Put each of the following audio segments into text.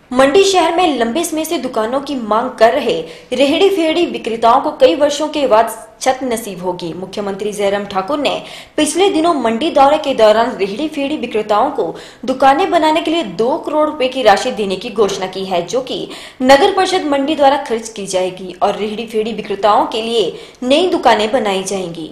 मंडी शहर में लंबे समय से दुकानों की मांग कर रहे रेहड़ी फेड़ी विक्रेताओं को कई वर्षों के बाद छत नसीब होगी। मुख्यमंत्री जयराम ठाकुर ने पिछले दिनों मंडी दौरे के दौरान रेहड़ी फेड़ी विक्रेताओं को दुकानें बनाने के लिए 2 करोड़ रुपए की राशि देने की घोषणा की है, जो कि नगर परिषद मंडी द्वारा खर्च की जाएगी और रेहड़ी फेड़ी विक्रेताओं के लिए नई दुकानें बनाई जाएंगी।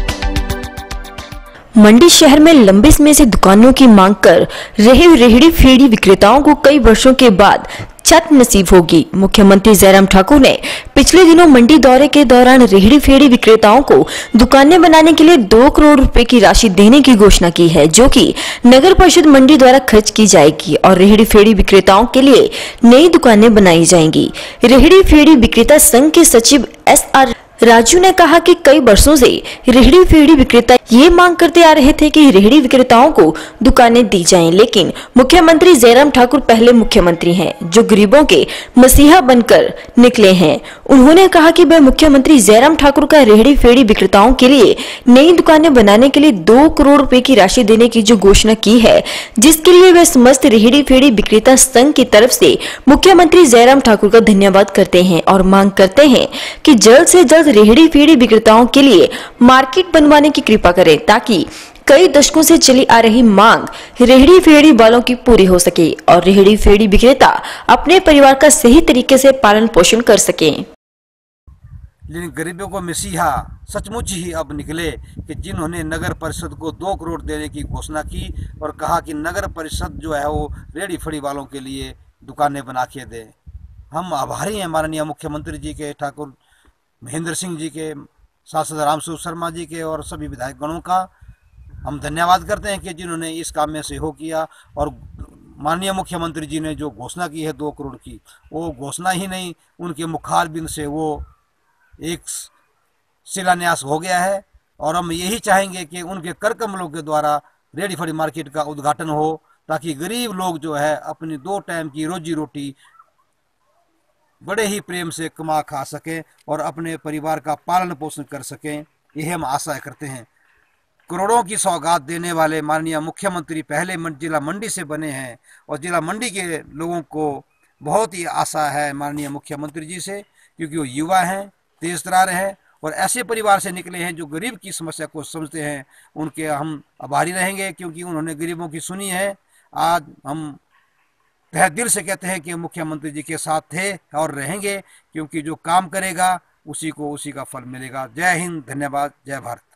मंडी शहर में लंबे समय से दुकानों की मांग कर रहे रेहड़ी फेड़ी विक्रेताओं को कई वर्षों के बाद छत नसीब होगी। मुख्यमंत्री जयराम ठाकुर ने पिछले दिनों मंडी दौरे के दौरान रेहड़ी फेड़ी विक्रेताओं को दुकानें बनाने के लिए 2 करोड़ रुपए की राशि देने की घोषणा की है, जो कि नगर परिषद मंडी द्वारा खर्च की जाएगी और रेहड़ी फेड़ी विक्रेताओं के लिए नई दुकानें बनाई जाएंगी। रेहड़ी फेड़ी विक्रेता संघ के सचिव SR राजू ने कहा कि कई वर्षों से रेहड़ी फेड़ी विक्रेता ये मांग करते आ रहे थे कि रेहड़ी विक्रेताओं को दुकानें दी जाएं, लेकिन मुख्यमंत्री जयराम ठाकुर पहले मुख्यमंत्री हैं जो गरीबों के मसीहा बनकर निकले हैं। उन्होंने कहा कि वह मुख्यमंत्री जयराम ठाकुर का रेहड़ी फेड़ी विक्रेताओं के लिए नई दुकानें बनाने के लिए 2 करोड़ रुपए की राशि देने की जो घोषणा की है, जिसके लिए वे समस्त रेहड़ी फेड़ी विक्रेता संघ की तरफ से मुख्यमंत्री जयराम ठाकुर का धन्यवाद करते हैं और मांग करते हैं कि जल्द से जल्द रेहड़ी फेड़ी विक्रेताओं के लिए मार्केट बनवाने की कृपा करें, ताकि कई दशकों से चली आ रही मांग रेहड़ी फेड़ी वालों की पूरी हो सके और रेहड़ी फेड़ी विक्रेता अपने परिवार का सही तरीके से पालन पोषण कर सकें। लेकिन गरीबों को मसीहा सचमुच ही अब निकले कि जिन्होंने नगर परिषद को 2 करोड़ देने की घोषणा की और कहा कि नगर परिषद जो है वो रेहड़ी फेड़ी वालों के लिए दुकानें बना के दे। हम आभारी हैं माननीय मुख्यमंत्री जी के, ठाकुर महेंद्र सिंह जी के, सांसद रामस्वरूप शर्मा जी के और सभी विधायक गणों का हम धन्यवाद करते हैं कि जिन्होंने इस काम में सहयोग किया। और माननीय मुख्यमंत्री जी ने जो घोषणा की है 2 करोड़ की, वो घोषणा ही नहीं, उनके मुखारबिंद से वो एक शिलान्यास हो गया है। और हम यही चाहेंगे कि उनके कर कमलों के द्वारा रेहड़ी फेड़ी मार्केट का उद्घाटन हो, ताकि गरीब लोग जो है अपनी 2 टाइम की रोजी रोटी बड़े ही प्रेम से कमा खा सकें और अपने परिवार का पालन पोषण कर सकें। यही हम आशा करते हैं। करोड़ों की सौगात देने वाले माननीय मुख्यमंत्री पहले जिला मंडी से बने हैं और जिला मंडी के लोगों को बहुत ही आशा है माननीय मुख्यमंत्री जी से, क्योंकि वो युवा हैं, तेज तरार हैं और ऐसे परिवार से निकले हैं जो गरीब की समस्या को समझते हैं। उनके हम आभारी रहेंगे क्योंकि उन्होंने गरीबों की सुनी है। आज हम तहे दिल से कहते हैं कि मुख्यमंत्री जी के साथ थे और रहेंगे, क्योंकि जो काम करेगा उसी को उसी का फल मिलेगा। जय हिंद, धन्यवाद, जय भारत।